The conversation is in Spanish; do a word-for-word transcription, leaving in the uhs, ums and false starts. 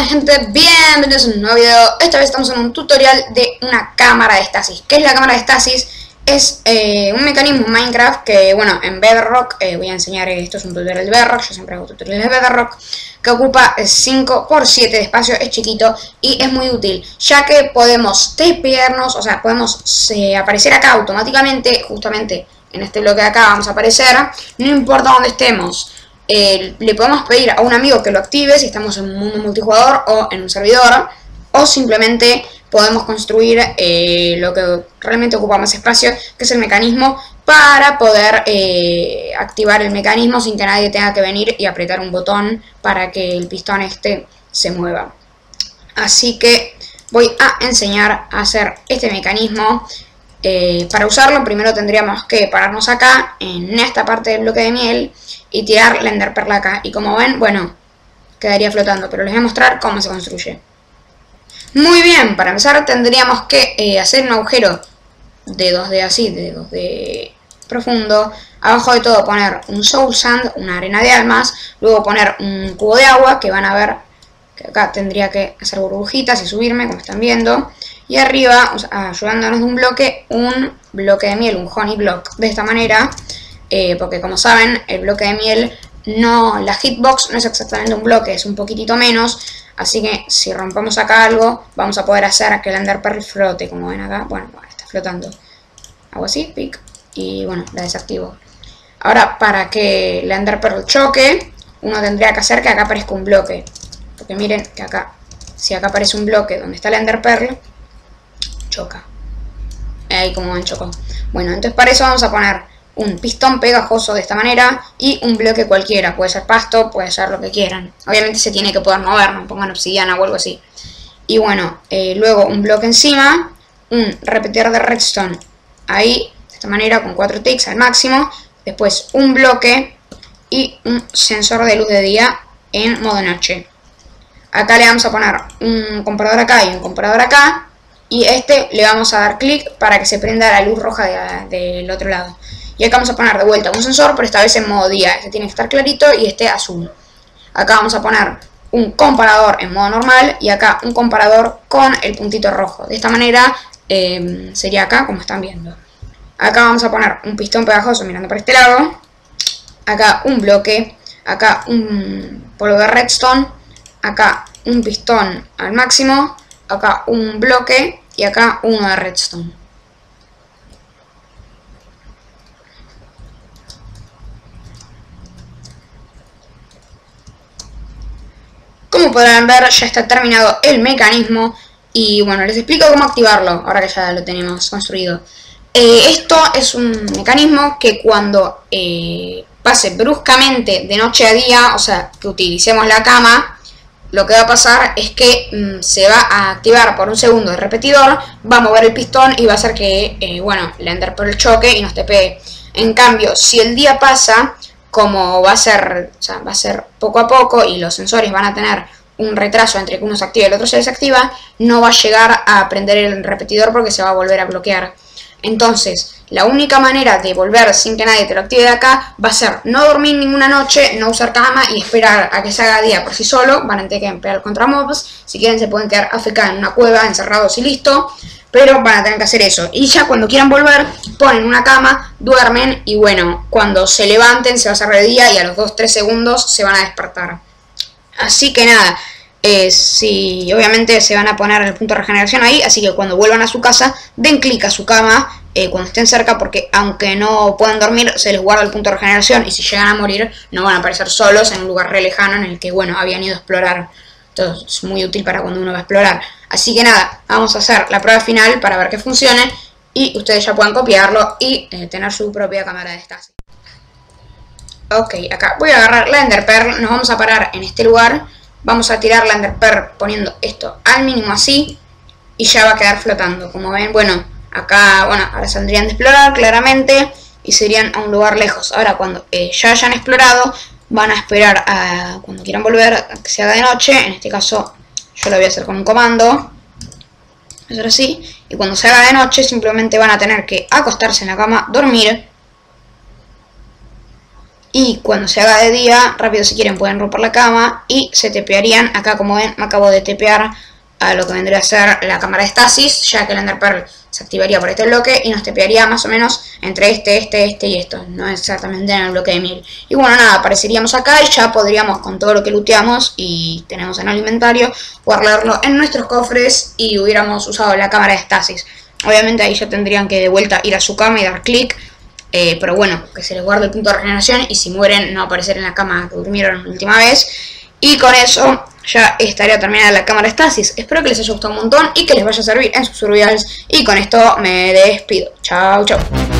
mi gente, bienvenidos a un nuevo video. Esta vez estamos en un tutorial de una cámara de estasis. ¿Qué es la cámara de estasis? Es eh, un mecanismo en Minecraft que, bueno, en Bedrock, eh, voy a enseñar, eh, esto es un tutorial de Bedrock, yo siempre hago tutoriales de Bedrock, que ocupa cinco por siete de espacio, es chiquito y es muy útil, ya que podemos tapearnos, o sea, podemos eh, aparecer acá automáticamente, justamente en este bloque de acá vamos a aparecer, no importa dónde estemos. Eh, le podemos pedir a un amigo que lo active si estamos en un mundo multijugador o en un servidor, o simplemente podemos construir eh, lo que realmente ocupa más espacio, que es el mecanismo, para poder eh, activar el mecanismo sin que nadie tenga que venir y apretar un botón para que el pistón este se mueva. Así que voy a enseñar a hacer este mecanismo. Eh, para usarlo primero tendríamos que pararnos acá en esta parte del bloque de miel y tirar la enderperla acá, y como ven, bueno, quedaría flotando, pero les voy a mostrar cómo se construye. Muy bien, para empezar tendríamos que eh, hacer un agujero de dos D así, de dos D profundo, abajo de todo poner un soul sand, una arena de almas, luego poner un cubo de agua, que van a ver que acá tendría que hacer burbujitas y subirme, como están viendo. Y arriba, o sea, ayudándonos de un bloque, un bloque de miel, un honey block. De esta manera, eh, porque como saben, el bloque de miel, no, la hitbox no es exactamente un bloque, es un poquitito menos. Así que si rompemos acá algo, vamos a poder hacer que el enderpearl flote, como ven acá. Bueno, está flotando. Hago así, pic, y bueno, la desactivo. Ahora, para que el enderpearl choque, uno tendría que hacer que acá aparezca un bloque. Porque miren que acá, si acá aparece un bloque donde está el enderpearl, choca. Ahí como ven, chocó. Bueno, entonces para eso vamos a poner un pistón pegajoso de esta manera y un bloque cualquiera. Puede ser pasto, puede ser lo que quieran. Obviamente se tiene que poder mover, no pongan obsidiana o algo así. Y bueno, eh, luego un bloque encima, un repetidor de redstone ahí, de esta manera, con cuatro ticks al máximo. Después un bloque y un sensor de luz de día en modo noche. Acá le vamos a poner un comparador acá y un comparador acá. Y este le vamos a dar clic para que se prenda la luz roja de, del otro lado. Y acá vamos a poner de vuelta un sensor, pero esta vez en modo día. Este tiene que estar clarito y este azul. Acá vamos a poner un comparador en modo normal y acá un comparador con el puntito rojo. De esta manera eh, sería acá, como están viendo. Acá vamos a poner un pistón pegajoso mirando para este lado. Acá un bloque. Acá un polvo de redstone. Acá un pistón al máximo. Acá un bloque y acá uno de redstone. Como podrán ver, ya está terminado el mecanismo. Y bueno, les explico cómo activarlo, ahora que ya lo tenemos construido. Eh, esto es un mecanismo que cuando eh, pase bruscamente de noche a día, o sea, que utilicemos la cama, lo que va a pasar es que mmm, se va a activar por un segundo el repetidor, va a mover el pistón y va a hacer que, eh, bueno, le enderpearl choque y nos tepee. En cambio, si el día pasa, como va a ser, o sea, va a ser poco a poco y los sensores van a tener un retraso entre que uno se activa y el otro se desactiva, no va a llegar a prender el repetidor porque se va a volver a bloquear. Entonces, la única manera de volver sin que nadie te lo active de acá va a ser no dormir ninguna noche, no usar cama y esperar a que se haga día por sí solo. Van a tener que emplear contra mobs. Si quieren se pueden quedar A F K en una cueva, encerrados y listo. Pero van a tener que hacer eso. Y ya cuando quieran volver, ponen una cama, duermen y bueno, cuando se levanten se va a hacer de día y a los dos tres segundos se van a despertar. Así que nada. Eh, si obviamente se van a poner el punto de regeneración ahí, así que cuando vuelvan a su casa den clic a su cama eh, cuando estén cerca, porque aunque no puedan dormir se les guarda el punto de regeneración y si llegan a morir no van a aparecer solos en un lugar re lejano en el que bueno habían ido a explorar. Entonces es muy útil para cuando uno va a explorar. Así que nada, vamos a hacer la prueba final para ver que funcione y ustedes ya puedan copiarlo y eh, tener su propia cámara de estasis. Ok, acá voy a agarrar la enderpearl, nos vamos a parar en este lugar. Vamos a tirar la enderpearl poniendo esto al mínimo así y ya va a quedar flotando. Como ven, bueno, acá, bueno, ahora saldrían de explorar claramente y se irían a un lugar lejos. Ahora cuando eh, ya hayan explorado, van a esperar a cuando quieran volver a que se haga de noche. En este caso yo lo voy a hacer con un comando. Eso así. Y cuando se haga de noche simplemente van a tener que acostarse en la cama, dormir. Y cuando se haga de día, rápido si quieren pueden romper la cama y se tepearían. Acá como ven me acabo de tepear a lo que vendría a ser la cámara de estasis, ya que el Ender Pearl se activaría por este bloque y nos tepearía más o menos entre este, este, este y esto, no exactamente en el bloque de mil. Y bueno, nada, apareceríamos acá y ya podríamos, con todo lo que looteamos y tenemos en el inventario, guardarlo en nuestros cofres y hubiéramos usado la cámara de estasis. Obviamente ahí ya tendrían que de vuelta ir a su cama y dar clic, eh, pero bueno, que se les guarde el punto de regeneración y si mueren no aparecer en la cama que durmieron la última vez. Y con eso ya estaría terminada la cámara de estasis. Espero que les haya gustado un montón y que les vaya a servir en sus survivals. Y con esto me despido. Chao, chao.